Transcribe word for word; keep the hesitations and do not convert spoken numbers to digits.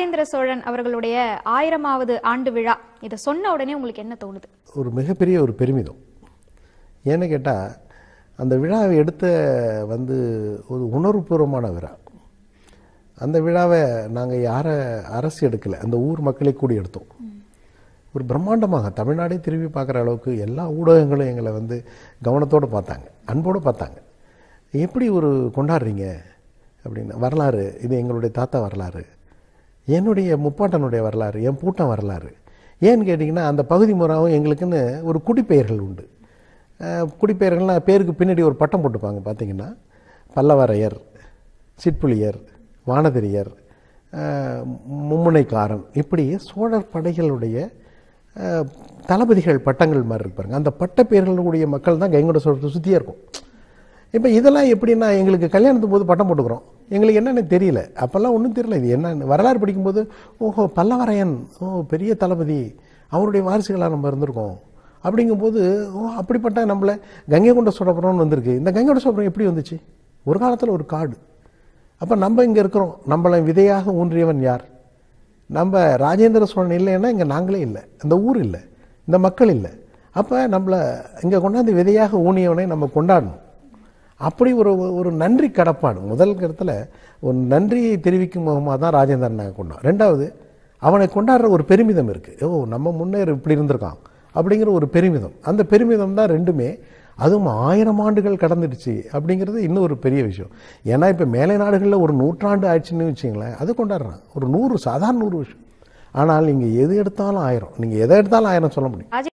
ராஜேந்திர சோழன் அவர்களுடைய ஆயிரமாவது ஆண்டு விழா இதை சொன்ன உடனே உங்களுக்கு என்ன தோணுது? ஒரு மிகப்பெரிய ஒரு பெருமிதம். ஏன்னு கேட்டால் அந்த விழாவை எடுத்த வந்து ஒரு உணர்வுபூர்வமான விழா. அந்த விழாவை நாங்கள் யாரை அரசு எடுக்கலை, அந்த ஊர் மக்களை கூடி எடுத்தோம். ஒரு பிரம்மாண்டமாக தமிழ்நாடே திரும்பி பார்க்குற அளவுக்கு எல்லா ஊடகங்களும் எங்களை வந்து கவனத்தோடு பார்த்தாங்க, அன்போடு பார்த்தாங்க. எப்படி ஒரு கொண்டாடுறீங்க அப்படின்னு. வரலாறு இது எங்களுடைய தாத்தா வரலாறு, என்னுடைய முப்பாட்டனுடைய வரலாறு, என் பூட்டன் வரலாறு. ஏன்னு கேட்டிங்கன்னா அந்த பகுதி முறாவும் எங்களுக்குன்னு ஒரு குடிப்பெயர்கள் உண்டு. குடிப்பெயர்கள்னால் பேருக்கு பின்னாடி ஒரு பட்டம் போட்டுப்பாங்க. பார்த்திங்கன்னா பல்லவரையர், சிற்புலியர், வானதிரியர், மும்முனைக்காரன், இப்படி சோழர் படைகளுடைய தளபதிகள் பட்டங்கள் மாதிரி இருப்பாருங்க. அந்த பட்ட பெயர்களுடைய மக்கள் தான் கங்கை கொண்ட சோழத்தை சுற்றியே இருக்கும். இப்போ இதெல்லாம் எப்படின்னா எங்களுக்கு கல்யாணத்துக்கு போது பட்டம் போட்டுக்கிறோம், எங்களுக்கு என்னென்னு தெரியல, அப்போல்லாம் ஒன்றும் தெரியல. இது என்ன வரலாறு படிக்கும்போது ஓஹோ பல்லவரையன், ஓ பெரிய தளபதி, அவருடைய வாரிசுகளாக நம்ம இருந்திருக்கோம் அப்படிங்கும்போது ஓ அப்படிப்பட்ட நம்மளை கங்கை கொண்ட சோழபுரம்னு வந்திருக்கு. இந்த கங்கை கொண்ட சோழபுரம் எப்படி வந்துச்சு? ஒரு காலத்தில் ஒரு காடு. அப்போ நம்ம இங்கே இருக்கிறோம், நம்மளை விதையாக ஊன்றியவன் யார்? நம்ம ராஜேந்திர சோழன் இல்லைன்னா இங்கே நாங்களே இல்லை, இந்த ஊர் இல்லை, இந்த மக்கள் இல்லை. அப்போ நம்மளை இங்கே கொண்டாந்து விதையாக ஊனியவனை நம்ம கொண்டாடணும். அப்படி ஒரு ஒரு நன்றி கடப்பாடு. முதல் இடத்துல ஒரு நன்றியை தெரிவிக்கும் முகமாக தான் ராஜேந்திரன் நாங்கள் கொண்டோம். ரெண்டாவது அவனை கொண்டாடுற ஒரு பெருமிதம் இருக்குது. ஓ நம்ம முன்னேற இப்படி இருந்திருக்கான் அப்படிங்கிற ஒரு பெருமிதம். அந்த பெருமிதம் தான் ரெண்டுமே. அதுவும் ஆயிரம் ஆண்டுகள் கடந்துடுச்சு அப்படிங்கிறது இன்னும் ஒரு பெரிய விஷயம். ஏன்னா இப்போ மேலை நாடுகளில் ஒரு நூற்றாண்டு ஆயிடுச்சுன்னு வச்சிங்களேன், அது கொண்டாடுறான். ஒரு நூறு சாதாரண நூறு விஷயம். ஆனால் நீங்கள் எது எடுத்தாலும் ஆயிரம், நீங்கள் எதை எடுத்தாலும் ஆயிரம் சொல்ல முடியும்.